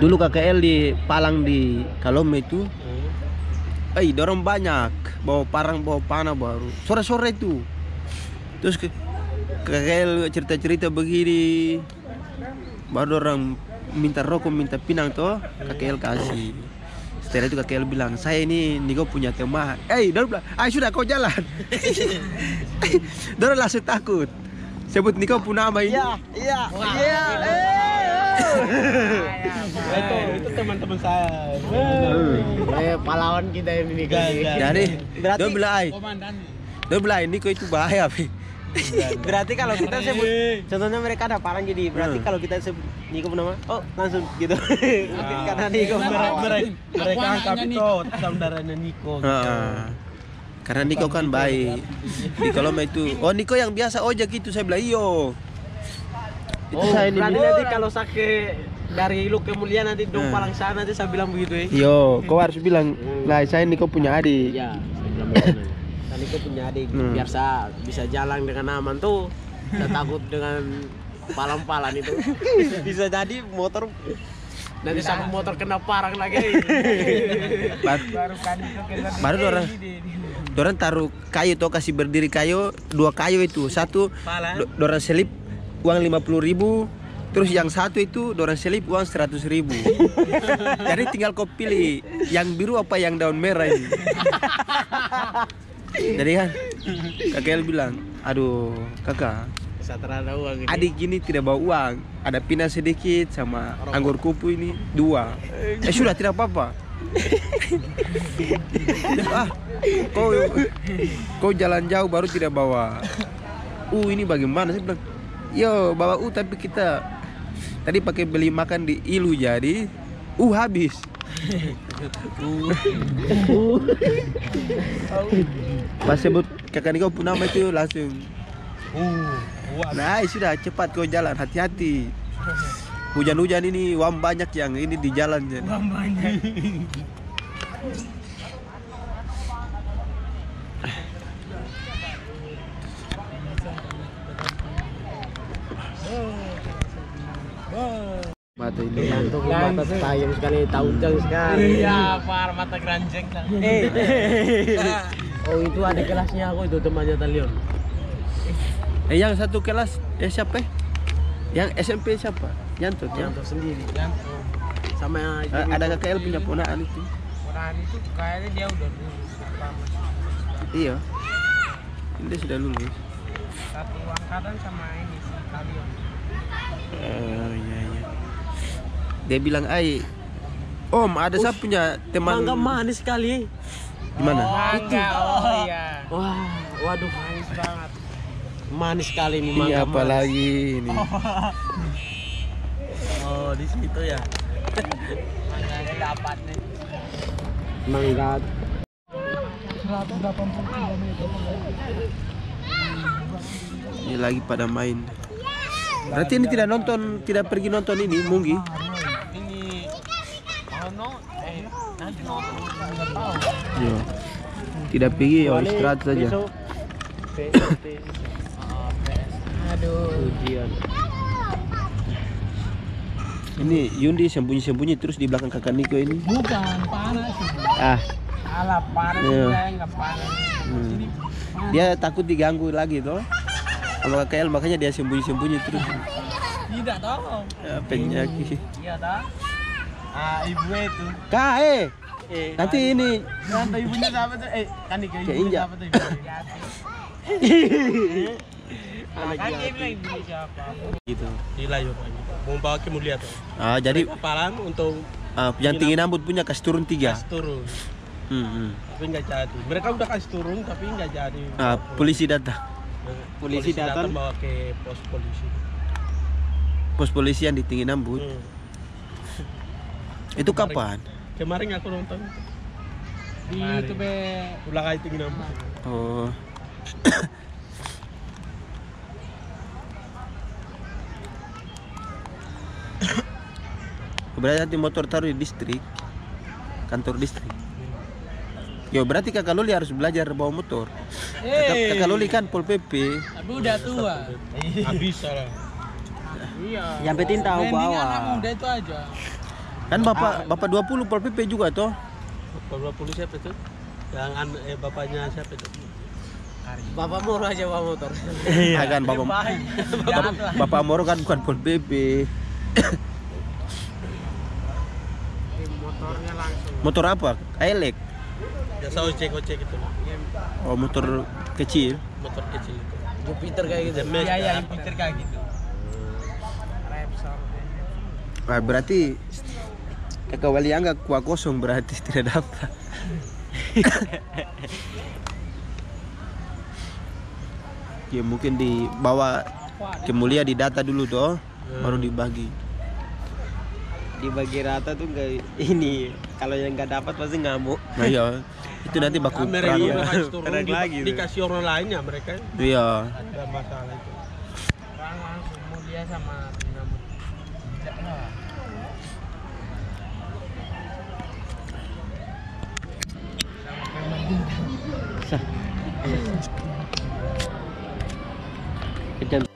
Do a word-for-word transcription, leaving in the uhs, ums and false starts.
Dulu K K L di Palang di Kalome itu, eh dorong banyak bawa parang bawa panah baru sore-sore itu. Terus ke K K L cerita-cerita begini, baru orang minta rokok minta pinang toh, K K L kasih. Setelah itu K K L bilang, saya ini Niko punya teman. Eh dorong bilang, ah sudah kau jalan. Dorong langsung takut. Sebut Niko pun nama ini. Iya, iya, iya. Itu itu teman-teman saya. Eh, pahlawan kita ini Niko. Jadi, dia bilang, ay, dia bilang Niko itu bahaya, Pi. Berarti kalau kita sebut, contohnya mereka ada parang jadi, berarti kalau kita sebut Niko nama, oh langsung gitu. Karena Niko mereka mereka anggap itu saudaranya Niko. Karena Niko kan baik. Di Kalome itu, oh Niko yang biasa ojek itu, saya bilang iyo. Itu oh, saya ini. Berarti nanti kalau sakit dari lu kemuliaan nanti dong palang sana nanti saya bilang begitu ya. Yo, kau harus bilang, lah saya Niko punya adik. Iya, saya bilang begitu. Saya Niko punya adik, Hmm. biar saya bisa jalan dengan aman tuh. Saya takut dengan palang-palang itu. Bisa jadi motor nanti sama motor kena parang lagi. Baru baru orang Dorang taruh kayu tuh, kasih berdiri kayu, dua kayu itu, satu do, dorang selip uang lima puluh ribu, terus yang satu itu dorang selip uang seratus ribu. Jadi tinggal kau pilih yang biru apa yang daun merah ini. Jadi kan K K L bilang, aduh kakak, adik gini tidak bawa uang, ada pinang sedikit sama anggur kupu ini dua. Eh sudah tidak apa-apa. Ah, kau kau jalan jauh baru tidak bawa. Uh ini bagaimana sih bilang? Yo bawa uh tapi kita tadi pakai beli makan di Ilu jadi uh habis. Pas sebut kakak Niko pun nama itu langsung. Nah sudah cepat kau jalan hati-hati. Hujan-hujan ini uang banyak yang ini di jalan. Uang banyak. Mata ini Gantung mata tajam sekali, taujang sekali. Iya, par mata keranjeng. Eh, oh itu ada kelasnya aku itu temannya Talion. Eh yang satu kelas eh siapa? Yang S M P siapa? Yanto, Yanto sendiri. Yanto. Sama A ada K K L punya ponakan itu. Ponakan itu kayaknya dia udah lulus. Iya. Dia sudah lulus. Satu angkatan sama ini si Talion. Oh iya iya. Dia bilang, "Ai, Om, ada saya punya teman." Mangga manis sekali. Di mana? Mangga. Oh iya. Wah, waduh Manis banget. manis sekali ini Ini mangga. apa manis. lagi ini? Oh, di situ ya. Mangganya dapat nih. Mangga. seratus delapan puluh kilometer. Ini lagi pada main. Berarti ini tidak nonton, tidak pergi nonton ini, Munggi? Ini ono eh nanti nonton nggak tahu. Iya. Tidak pergi, ya istirahat saja. Besok. Aduh, ujian. Ini Yundi sembunyi-sembunyi terus di belakang kakak Niko ini. Bukan panas. Ah, Alah panas Iya. saya nggak panas. hmm. Sini Dia takut diganggu lagi toh. Sama K K L makanya dia sembunyi-sembunyi terus. tidak tahu. Ya, penyakit. Iya dah. Ah ibu itu. Kak, eh. Eh Nanti ini nanti ibunya siapa tuh? Eh kan nih Kayak ibunya Inja. siapa tuh? Ibunya. Anak Kan dia jatuh. bilang ibunya siapa? gitu. Gila yuk. Mau bawa ke mulia tuh. Ah, jadi Kepalan untuk ah, yang tinggi rambut punya kasih turun tiga. kasih turun. Hmm, hmm. Tapi nggak jadi. Mereka udah kasih turun tapi nggak jadi. Ah, polisi datang. Polisi datang. bawa ke pos polisi. Pos polisian di tinggi rambut. Hmm. Itu kapan? Kemarin aku nonton di Kemarin. YouTube ulang kali tinggi nama. Oh. Berarti nanti motor taruh di distrik, kantor distrik. Yo berarti kakak Loli harus belajar bawa motor. Kakak, kakak Loli kan Pol P P. Tapi udah tua. Nggak bisa lah. Iya. Yang penting tahu Mending bawa. anak muda itu aja. Kan bapak bapak dua puluh Pol P P juga toh. Bapak dua puluh siapa itu? Yang an eh, bapaknya siapa itu? Bapak murah aja bawa motor. Ah, kan bapak bapak, bapak Moro kan bukan Pol P P. Motornya langsung. Motor apa? Elek. Biasa ojek ojek itu. Oh, motor kecil. Motor kecil itu. Jupiter kayak gitu. Mes, Iya, iya, kan? Jupiter kayak gitu. Repsol. Ah, berarti kakak Wali Angga kuah kosong berarti tidak dapat. Ya mungkin dibawa ke Mulia di data dulu toh, baru dibagi. Dibagi rata tuh enggak ini. Kalau yang enggak dapat pasti ngamuk. Nah iya, itu nanti baku Mereka perang. juga kasih turun Perang di- lagi tuh. dikasih orang lainnya mereka Iya. ada masalah itu. Orang langsung mulia sama dinamo. Tidak lah. Kejan